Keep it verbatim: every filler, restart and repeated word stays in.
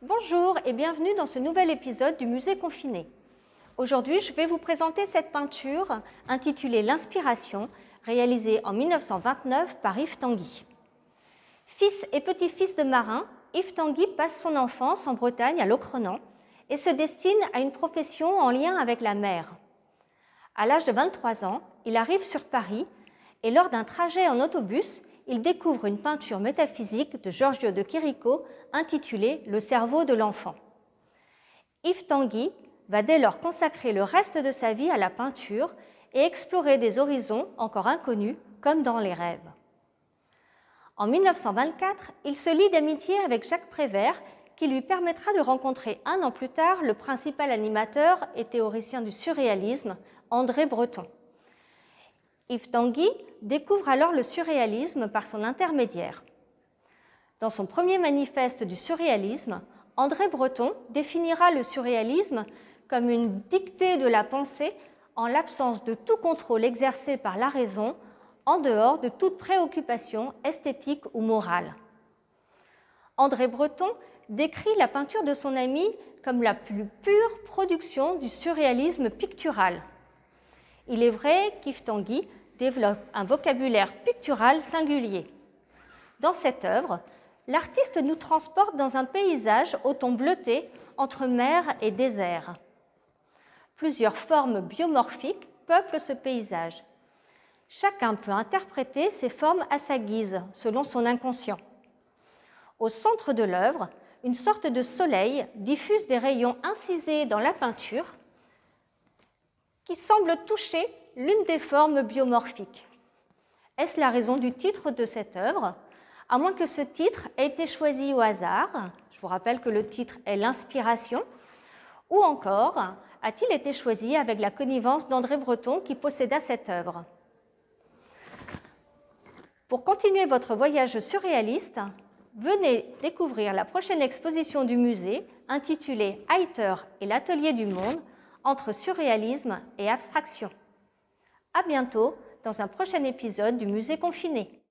Bonjour et bienvenue dans ce nouvel épisode du Musée confiné. Aujourd'hui, je vais vous présenter cette peinture intitulée L'Inspiration, réalisée en mille neuf cent vingt-neuf par Yves Tanguy. Fils et petit-fils de marin, Yves Tanguy passe son enfance en Bretagne à Locronan et se destine à une profession en lien avec la mer. À l'âge de vingt-trois ans, il arrive sur Paris et lors d'un trajet en autobus, il découvre une peinture métaphysique de Giorgio de Chirico intitulée « Le cerveau de l'enfant ». Yves Tanguy va dès lors consacrer le reste de sa vie à la peinture et explorer des horizons encore inconnus, comme dans les rêves. En mille neuf cent vingt-quatre, il se lie d'amitié avec Jacques Prévert, qui lui permettra de rencontrer un an plus tard le principal animateur et théoricien du surréalisme, André Breton. Yves Tanguy découvre alors le surréalisme par son intermédiaire. Dans son premier manifeste du surréalisme, André Breton définira le surréalisme comme une dictée de la pensée en l'absence de tout contrôle exercé par la raison, en dehors de toute préoccupation esthétique ou morale. André Breton décrit la peinture de son ami comme la plus pure production du surréalisme pictural. Il est vrai qu'Yves Tanguy développe un vocabulaire pictural singulier. Dans cette œuvre, l'artiste nous transporte dans un paysage au ton bleuté entre mer et désert. Plusieurs formes biomorphiques peuplent ce paysage. Chacun peut interpréter ces formes à sa guise, selon son inconscient. Au centre de l'œuvre, une sorte de soleil diffuse des rayons incisés dans la peinture qui semblent toucher l'une des formes biomorphiques. Est-ce la raison du titre de cette œuvre? À moins que ce titre ait été choisi au hasard, je vous rappelle que le titre est L'Inspiration, ou encore a-t-il été choisi avec la connivence d'André Breton qui posséda cette œuvre? Pour continuer votre voyage surréaliste, venez découvrir la prochaine exposition du musée intitulée Heiter et l'atelier du monde entre surréalisme et abstraction. À bientôt dans un prochain épisode du Musée confiné.